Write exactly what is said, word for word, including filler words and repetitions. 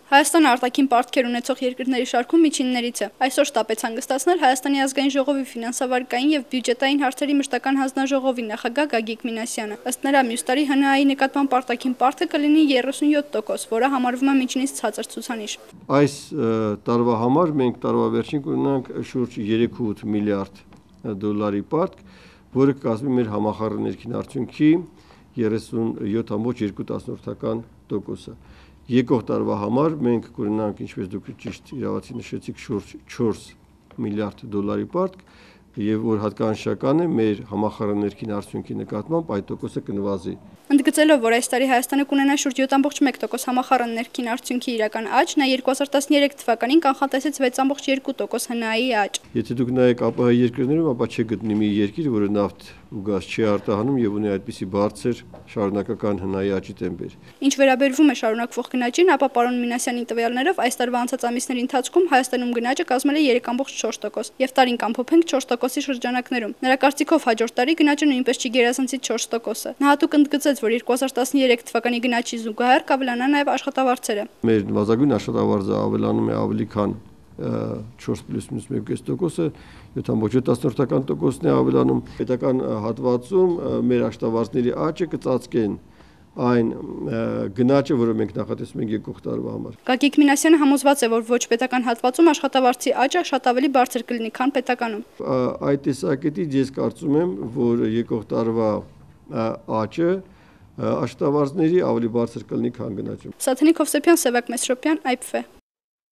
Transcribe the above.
Հայաստանը արտաքին պարտքեր ունեցող երկրների շարքում միջիններից է։ Այսօր շտապեց հանգստացնել Հայաստանի ազգային ժողովի ֆինանսավարկային եւ բյուջետային հարցերի մշտական հանձնաժողովի նախագահ Գագիկ Մինասյանը։ Ըստ նրա, մյուս տարի Հ Ն A-ի նկատմամբ արտաքին պարտքը կլինի երեսունյոթ տոկոս, որը համարվում է միջինից ցածր ցուցանիշ։ Այս տարվա համար մենք տարվա վերջին կունենանք շուրջ երեք կόμma ութ միլիարդ դոլարի պարտք, որը կկազմի մեր համախառն ներքին արդյունքի երեսունյոթ կόμma երկու տոկոսը։ Եկող տարվա համար մենք կունենանք, ինչպես դուք ճիշտ իրավացի նշեցիք, շուրջ չորս միլիարդ դոլարի պարտք, եւ որ հատկանշական է մեր համախառն ներքին արդյունքի նկատմամբ այդ տոկոսը կնվազի։ Ընդգծելով, որ այս տարի Հայաստանը կունենա շուրջ յոթ կόμma մեկ տոկոս համախառն ներքին արդյունքի իրական աճ, նա երկու հազար տասներեք թվականին կանխատեսեց վեց կόμma երկու տոկոս Հ Ն A-ի աճ։ Եթե դուք նայեք Ա Պ Հ երկրներում, ապա չգտնի մի երկիր, որը նավթ ու գազ չի արտահանում եւ ունի այդպիսի բարձր շարունակական Հ Ն A-ի աճի տեմպեր։ Ինչ վերաբերվում է շարունակվող գնաճին, ապա պարոն Մինասյանի տվյալներով այս տարվա անցած ամիսների ընթացքում Հայաստանում գնաճը կազմել է երեք կόμma չորս տոկոս եւ տարին կամփոփենք չորս տոկոսի շրջանակներում։ Նրա կարծիքով հաջորդ տարի գնաճը նույնպես չի գերազանցի չորս տոկոսը։ Նա հատուկ ընդգծեց, որ երկու հազար տասներեք թվականի գնաճի զուգահեռ կավելանա նաեւ աշխատավարձերը։ Մեր նվազագույն աշխատավարձը ավելանում է ավելի քան չորս պլյուս մինուս մեկ կես տոկոսը, յոթ կόμma յոթ տոկոսն է ավելանում։ Պետական հատվածում մեր աշխատավարձների աճը կծածկեն այն գնաճը, որը մենք նախատեսում ենք եկող տարվա համար։ Գագիկ Մինասյանը համոզված է, որ ոչ պետական հատվածում աշխատավարձի աճը շատ ավելի բարձր կլինի, քան պետականում։ Այդ տեսակետից ես կարծում եմ, որ եկող տարվա աճը աշխատավարձների ավելի բարձր կլինի, քան գնաճը։ Սաթենիկ Հովսեփյան, Սևակ Մեսրոպյան, Այ Փ Ֆ։